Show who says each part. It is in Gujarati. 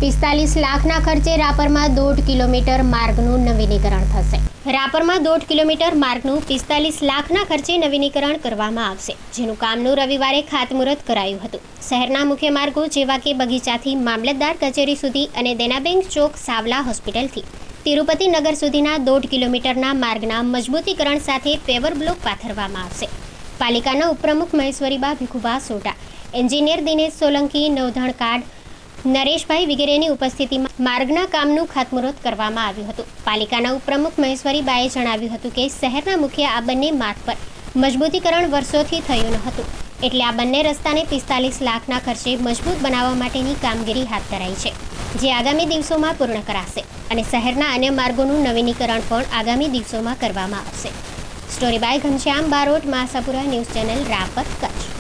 Speaker 1: 45 લાખના ખર્ચે રાપરમાં 1.5 કિલોમીટર માર્ગનું નવીનીકરણ થશે। રાપરમાં 1.5 કિલોમીટર માર્ગનું 45 લાખના ખર્ચે નવીનીકરણ કરવામાં આવશે, જેનું કામનું રવિવારે ખાતમુહૂર્ત કરાયું હતું। શહેરના મુખ્ય માર્ગો જેવા કે બગીચાથી મામલતદાર કચેરી સુધી અને દેના બેંક ચોક સાવલા હોસ્પિટલથી તિરુપતિ નગર સુધીના 1.5 કિલોમીટરના માર્ગના મજબૂતીકરણ સાથે પેવર બ્લોક પાથરવામાં આવશે। પાલિકાના ઉપપ્રમુખ મહેશ્વરીબા ભીખુભા સોઢા, એન્જિનિયર દિનેશ સોલંકી, નવધણ કાર્ડ નરેશભાઈ વગેરેની ઉપસ્થિતિમાં માર્ગના કામનું ખાતમુહૂર્ત કરવામાં આવ્યું હતું। પાલિકાના ઉપપ્રમુખ મહેશ્વરીબાએ જણાવ્યું હતું કે શહેરના મુખ્ય આ બંને માર્ગ પર મજબૂતીકરણ વર્ષોથી થયું ન હતું, એટલે આ બંને રસ્તાને 45 લાખના ખર્ચે મજબૂત બનાવવા માટેની કામગીરી હાથ ધરાઈ છે, જે આગામી દિવસોમાં પૂર્ણ કરાશે અને શહેરના અન્ય માર્ગોનું નવીનીકરણ પણ આગામી દિવસોમાં કરવામાં આવશે। Story by Ghanshyam Barot, Masapura news channel, Rapar, Kutch.